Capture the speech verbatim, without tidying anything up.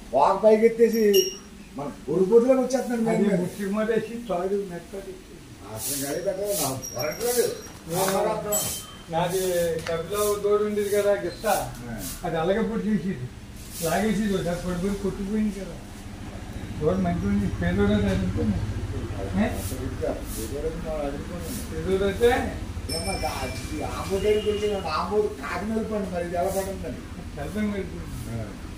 Walk పైకి ఎత్తేసి మన పొరుపులోకి వచ్చేస్తున్నాడు. ముఖ్యమంత్రి చాలు మెత్తది అసలు గడి పెట్టలేదు. నాది కపిలో దూరం ఉండేది కదా గిస్త, అది అలాగే పొడి చేసేది లాగేసేది ఒకసారి పడిపోయి కొట్టుకుపోయింది కదా. రోడ్డు మంచి ఉంది, పేదోడు చదువుకోండి. పేదోడు అయితే ఆంబోడు ఆంబోడు కాకి నిలపండి, మరి ఇది ఎలా పడుతుందండి. అర్థం కలిపి